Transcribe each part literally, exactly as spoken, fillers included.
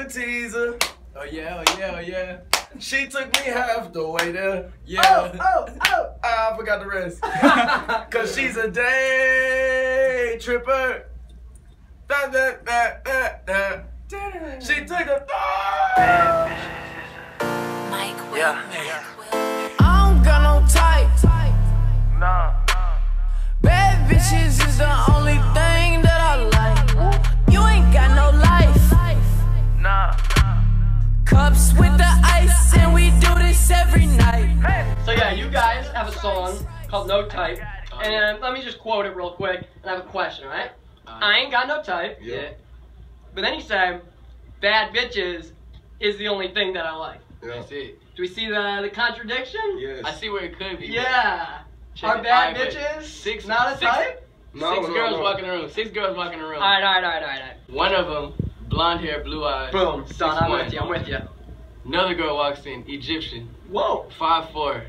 teaser. Oh yeah, oh yeah, oh yeah. She took me half the way there. Yeah. Oh, oh, oh. I forgot the rest. Cause she's a day tripper. Da, da, da, da, da. She took a Mike Will. Yeah. I don't got no type. Nah. Bad bitches is the only thing that I like. You ain't got no life. Nah. Cups with the ice, and we do this every night. So yeah, you guys have a song called No Type, and let me just quote it real quick, and I have a question, alright? Uh, I ain't got no type, Yeah. but then you say, bad bitches is the only thing that I like. Yeah. That's it. Do we see the, the contradiction? Yes. I see where it could be. Yeah. Check Are it. bad Alright, but bitches six, not a six, type? No, six no, girls no. walking in the room. Six girls walking in the room. Alright, alright, alright, alright. One of them, blonde hair, blue eyes. Boom. six Done. I'm one. with you. I'm with you. Another girl walks in, Egyptian, Whoa. five four,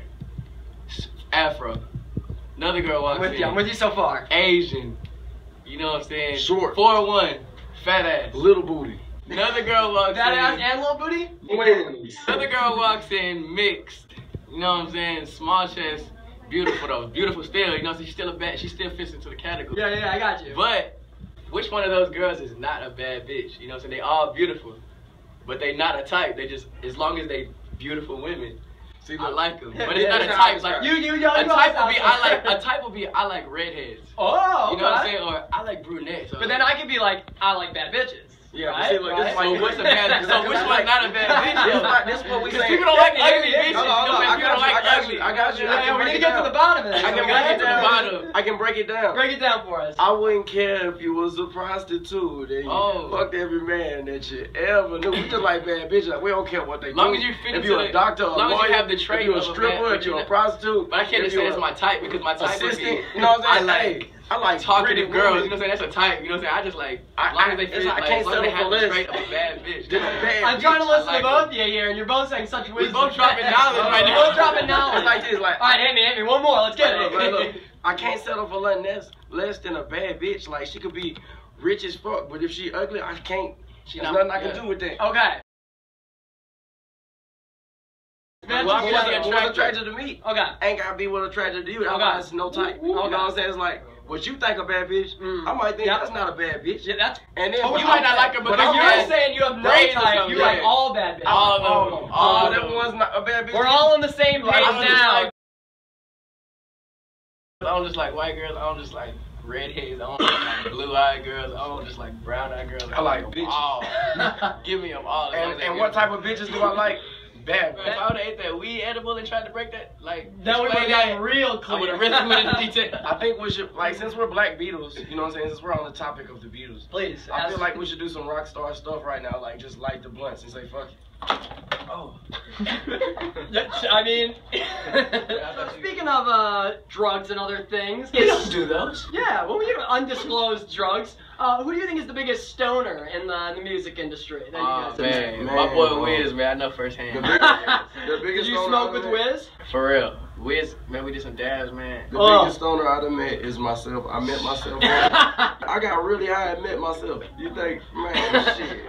Afro. Another girl walks I'm with in, you. I'm with you so far. Asian. You know what I'm saying? Short. four one, fat ass. Little booty. Another girl walks Fat ass in. and little booty? Wings. Another girl walks in mixed. You know what I'm saying? Small chest, beautiful though, beautiful still. You know, so she's still a bad. She still fits into the category. Yeah, yeah, I got you. But which one of those girls is not a bad bitch? You know what I'm saying? They all beautiful, but they not a type. They just, as long as they beautiful women, See, I look. like them. Yeah, But it's yeah, not a that's type. how It's like You, you, yo, a you type always would be have I like to- a type would be I like redheads. Oh, You know what I'm okay. saying? Or I like brunettes. But then I could be like, I like bad bitches. Yeah, right? see, look, this is right? like- So what's a bad? So which one's not a bad bitch? This is what- this is what we Because saying. people don't like Yeah, ugly yeah, bitches. Hold on, hold You know on. what I'm I saying? People got don't you, like I got ugly. you, I got you. I Yeah, can we break need to it get to down. the bottom of this. I can We break gotta it get to the down. bottom. I can break it down. Break it down for us. I wouldn't care if you was a prostitute and you Oh. fucked every man that you ever knew. We just like bad bitches. Like, we don't care what they Long do. as you fit if into you're a the- doctor, a long as you lawyer, have the if trait you're a of a stripper, man, if you're a but prostitute. But I can't if just say you're it's a my type because my type would assistant. be. You know what I'm I saying? like Hey, I like talkative pretty girls. women. You know what I'm saying? That's a type. You know what I'm saying? I just like I- as long I- as they it's fit, like, I like, can't as long as they settle have for the less. trait of a bad bitch. Just a bad I'm trying to bitch. listen I like to both it. of you here, and you're both saying such We wisdom. both dropping knowledge right now. We're both dropping knowledge. It's like this, like. All right, hit me, hit me. One more. Let's get Look, look, it. look. I can't settle for nothing less, less than a bad bitch. Like, she could be rich as fuck, but if she ugly, I can't. She There's not- nothing I can yeah. do with that. Okay. Well, What's what's the attracted attractive? to me? Okay. Ain't gotta be what attracted to you. Okay. Otherwise, no type. You know what I'm saying? It's like, what you think a bad bitch, Mm. I might think Yep. that's not a bad bitch. Yeah, that's. And then Oh, but you I'm- might not like her but because I'm You're like, saying you have no braids or type. something, You like yeah. all bad bitches. All of them. oh, All oh, of that them. one's not a bad bitch. We're all on the same page Like, I'm just now. like- I don't just like white girls. I don't just like redheads. I don't just like blue-eyed girls. I don't just like brown-eyed girls. I like them bitches. all. Give me them all. And, and what type of bitches do I like? Bad If bitch. I would have ate that weed edible and tried to break that, like, That would explain have gotten real I clear. would have really went into detail. I think we should, like, since we're black Beatles, you know what I'm saying? Since we're on the topic of the Beatles, Please. I ask- feel like we should do some rock star stuff right now, like just light the blunts and say fuck it. Oh. Yeah, I mean, so speaking of uh, drugs and other things, Yes, do those. yeah, well, we have undisclosed drugs. Uh, who do you think is the biggest stoner in the, the music industry? That you Oh guys man, Man, my boy oh. Wiz, man, I know The firsthand. biggest, the Did biggest you stoner smoke I've with met- Wiz? For real, Wiz, man, we did some dabs, man. The Oh. biggest stoner I've ever met is myself. I met myself. I got really high and met myself. You think, man, shit.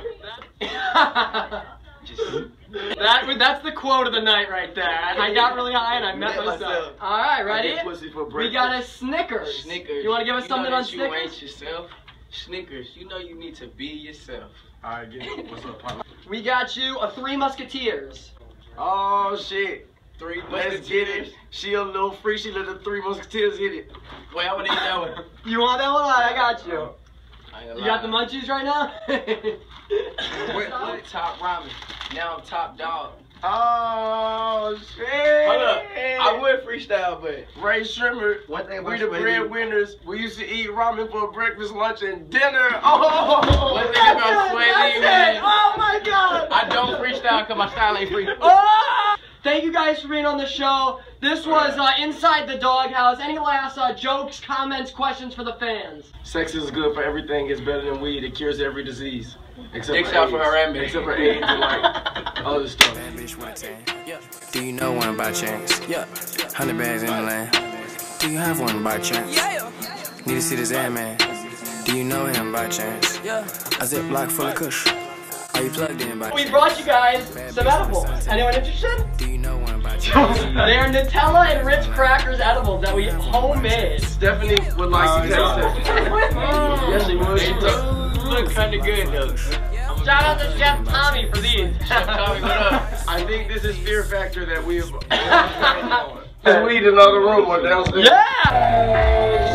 Just That that's the quote of the night right there. I got really high and I met, Met myself. myself. All right, I ready? get pussy for We breakfast. got a Snickers. Snickers. You want to give us something know on that you Snickers? ain't yourself. Snickers, you know you need to be yourself. All right, get it. What's up, partner? We got you a Three Musketeers. Oh shit. Three Let's get it. She a little free. She let the Three Musketeers hit it. Wait, I want to eat that one. You want that one? All right, I got you. I ain't gonna You got the lie. munchies right now? Wait, wait, top ramen. Now I'm top dog. Oh shit. Hold up. I would freestyle, but Rae Sremmurd. one thing We about the Swae, breadwinners. We used to eat ramen for breakfast, lunch, and dinner. Oh. One thing about Swae, That's man, it. Oh my god! I don't freestyle because my style ain't free. Oh! Thank you guys for being on the show. This was uh, Inside the Dogghouse. Any last uh, jokes, comments, questions for the fans? Sex is good for everything. It's better than weed. It cures every disease. Except Dicks for out AIDS. for her and me. Except for AIDS and like other stuff. Bad bitch with a tan. Do you know one by chance? Yeah. Hundred bags in the land. Do you have one by chance? Yeah. Need to see this ad man. Do you know him by chance? Yeah. A ziplock full of kush. Are Are you plugged in by We brought you guys some edibles. Anyone interested? Do you know one by They are Nutella and Ritz Crackers edibles that we homemade. Stephanie would like to taste it. Yes, she would. She look kind of good though. Shout out to Chef Tommy for these. Chef Tommy, what up? I think this is Fear Factor that we have. There's weed in the other room or downstairs. Yeah!